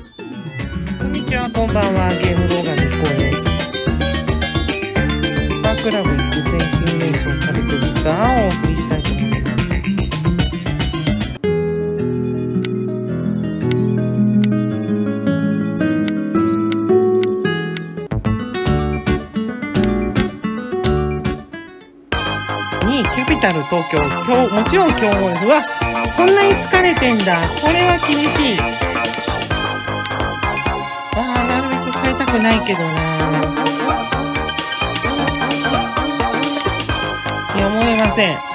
こんにちは、こんばんは。ゲーム動画のひこです。サッカークラブ育成シミュレーションカルチョビターをお送りしたいと思います。2位キャピタル東京、もちろん強豪です。うわ、こんなに疲れてんだ。これは厳しい。なるべく変えたくないけどな。やむを得ません。7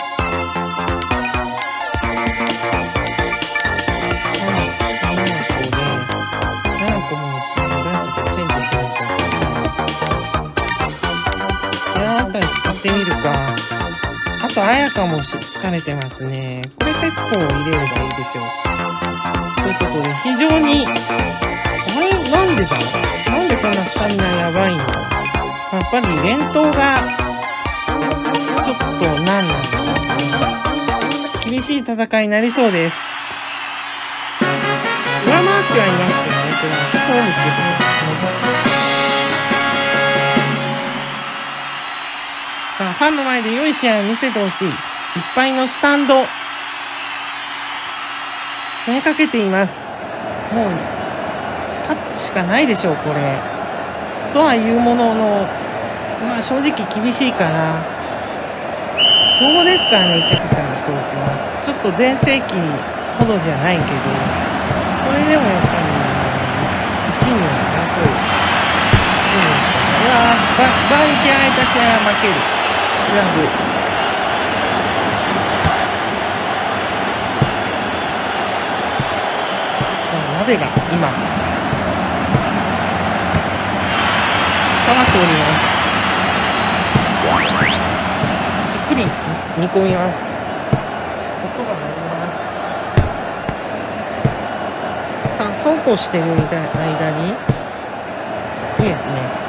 個も何個かチェンジしないと。いや、あったら使ってみるか。あと、あやかも疲れてますね。これ、節子を入れればいいでしょう。ということで、非常に、あれなんでだなんでこんなスタミナやばいんだ。やっぱり連投が、ちょっと何なんだろう。厳しい戦いになりそうです。上回ってはいますけどね、これは。ホームってことさあ、ファンの前で良い試合を見せてほしい。いっぱいのスタンド。詰めかけています。もう、勝つしかないでしょう、これ。とはいうものの、まあ正直厳しいかな。強豪ですからね、キャピタル東京は。ちょっと全盛期ほどじゃないけど、それでもやっぱり、1位には争うチームですから。うわぁ、バーに嫌われた試合は負ける。クラブ。鍋が今、溜まっております。じっくり煮込みます。音が鳴ります。さあ、そうこうしている間に、いいですね。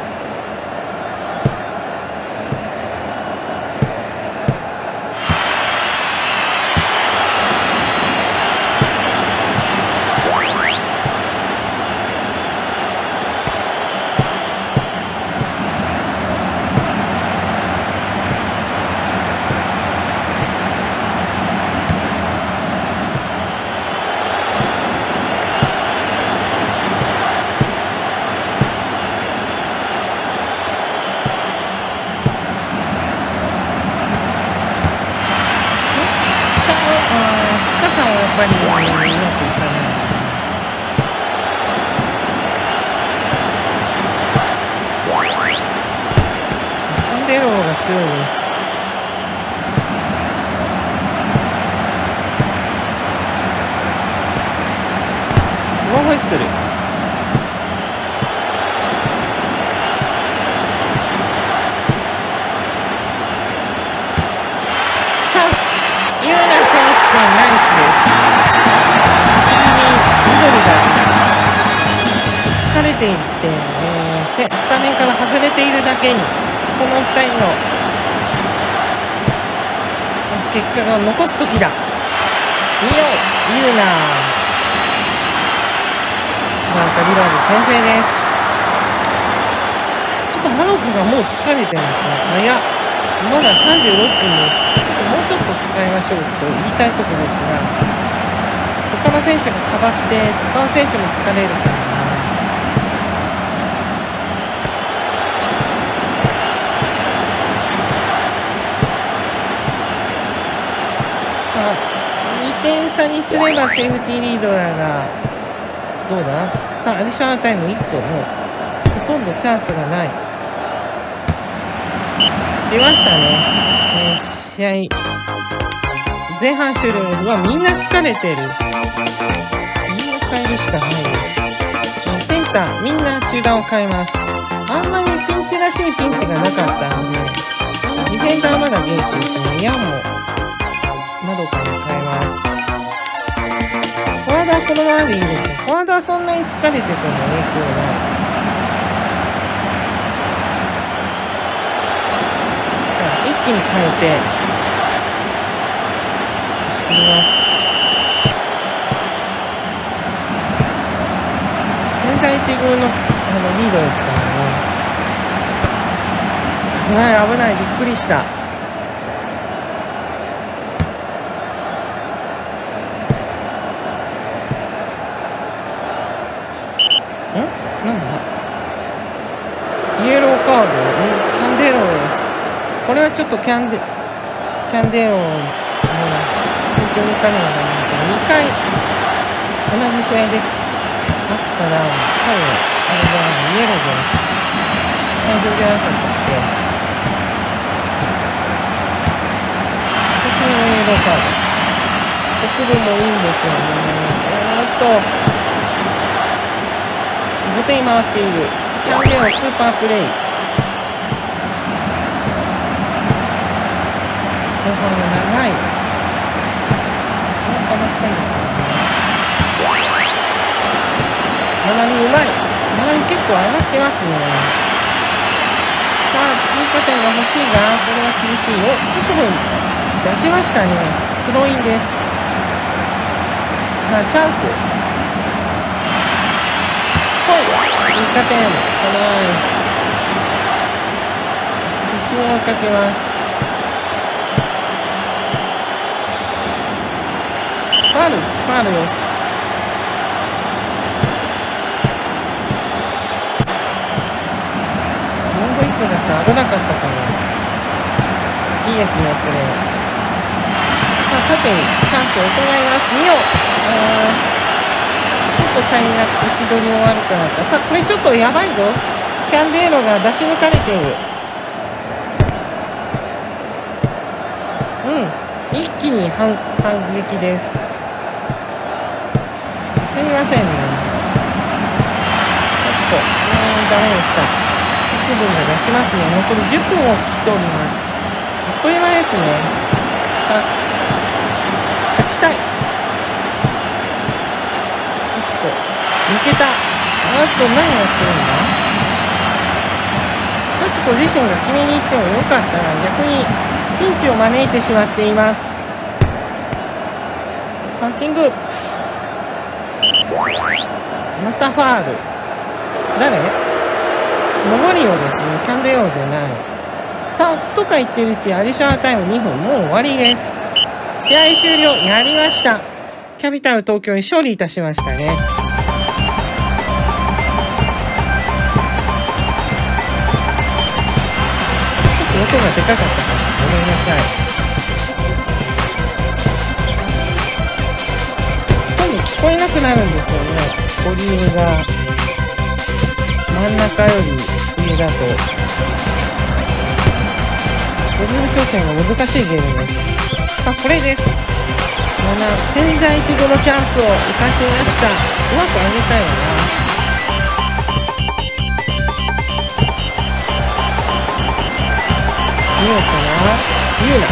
やっぱりうまくいかない。カンデローが強いです。ノーホイッスル。チャンス。ユーナ選手のナイスです。疲れていって、スタメンから外れているだけに、この2人の結果が残す時だ。見よう、ユーナ。なんかリバーズ先制です。ちょっとマロクがもう疲れてますね。いや、まだ36分です。もうちょっと使いましょうと言いたいところですが、他の選手がかばって他の選手も疲れるからな。さあ、2点差にすればセーフティーリードだが、どうだ。さあ、アディショナルタイム1分。もうほとんどチャンスがない。出ましたね。試合前半終了です。みんな疲れてる。みんな変えるしかないです。センターみんな中段を変えます。あんまりピンチらしいピンチがなかったので、ディフェンダーはまだ元気ですね。ヤンもまどかに変えます。フォワードはこのままでいいですよ。フォワードはそんなに疲れてても影響ない。一気に変えて押し切ります。 在一軍のリードですからね。危ない危ない、びっくりした。なんだ、イエローカード、キャンデーロです。これはちょっとキャンデーロの慎重にいかねばなりません。2回同じ試合であったら、多分あれじゃない、イエローじゃなくて退場じゃなかったっけ。久しぶりのイエローカード。北部もいいんですよね。5点回っている。キャンデーロスーパープレイ。後半が長い。決まったばっかりだからね。マナミうまい。マナミ結構上がってますね。さあ、追加点が欲しいが、これは厳しい。北部出しましたね。スローインです。さあ、チャンス。追加点、この必死に追いかけます。ファウルです。モンゴイスだったら危なかったかも。いいですね、これ。さあ、縦にチャンスを伺います。見よう。ちょっと足りなく位置取りも悪くなった。さあ、これちょっとやばいぞ。キャンデーロが出し抜かれている。一気に反撃です。焦りませんね。幸子、ダメでした。北分が出しますね。残り10分を切っております。あっという間ですね。さあ、勝ちたい。抜けた。何やってるんだ。幸子自身が決めに行ってもよかったが、逆にピンチを招いてしまっています。パンチング。またファール。誰？ノボリオですね。キャンデーロじゃない。さあ、とか言ってるうちアディショナルタイム2分、もう終わりです。試合終了。やりました。キャピタル東京に勝利いたしましたね。音がでかかったからごめんなさい。今度聞こえなくなるんですよね。ボリュームが真ん中より上だとボリューム調整が難しいゲームです。さあ、これです。千載一遇のチャンスを生かしました。うまく上げたいよな。見ようかな。言うな。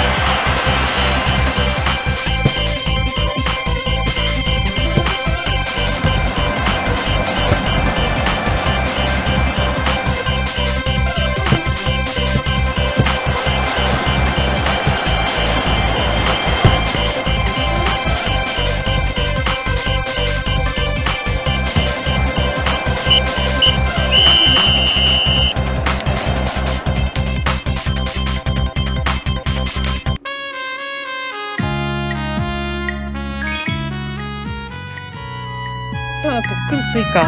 さあ、特訓追加。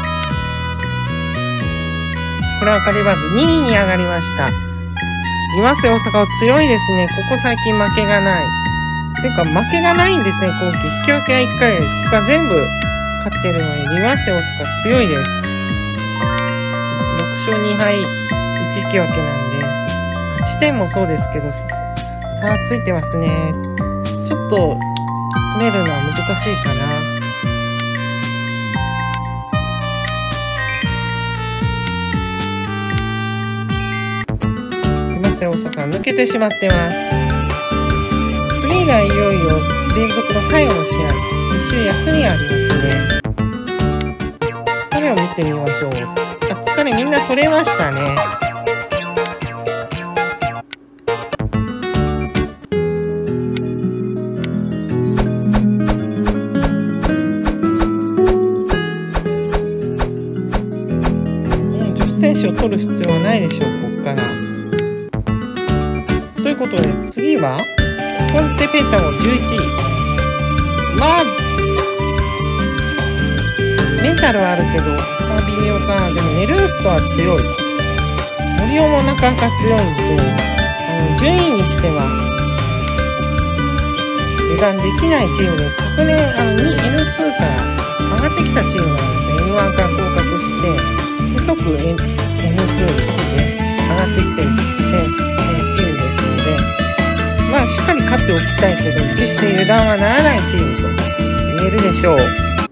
これはカリバーズ2位に上がりました。岩瀬大阪は強いですね。ここ最近負けがない。ていうか、負けがないんですね、今季。引き分けは1回です。他全部勝ってるのに、岩瀬大阪強いです。6勝2敗、1引き分けなんで、勝ち点もそうですけど、差がついてますね。ちょっと、詰めるのは難しいかな。大阪抜けてしまってます。次がいよいよ連続の最後の試合。一週休みがありますね。疲れを見てみましょう。疲れみんな取れましたね。 手を取る必要はないでしょう、ここから。ということで、次は、コンテペータも11位。まあ、メンタルはあるけど、微妙かな。でも、ネルースとは強い。森尾もなかなか強いんで、順位にしては、油断できないチームです。昨年、N2 から上がってきたチームなんですね。N1 から降格して、で即 N2 1位で上がってきてるチームですので、まあ、しっかり勝っておきたいけど、決して油断はならないチームと言えるでしょう。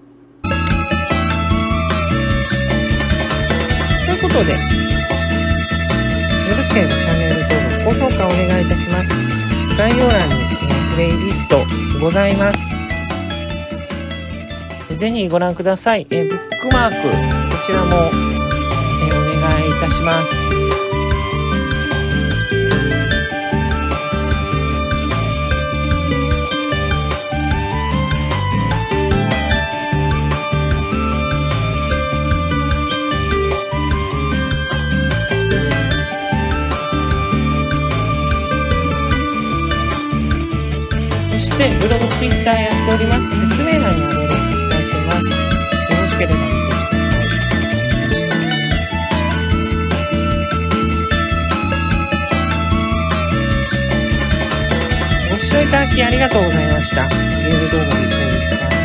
ということで、よろしければチャンネル登録、高評価お願いいたします。概要欄に、プレイリストございます。ぜひご覧ください。ブックマーク、こちらも、お願いいたします。ブログ、ツイッターやっております。説明欄にアドレス記載しています。よろしければ見てください。ご視聴いただきありがとうございました。ゲーム動画の方でした。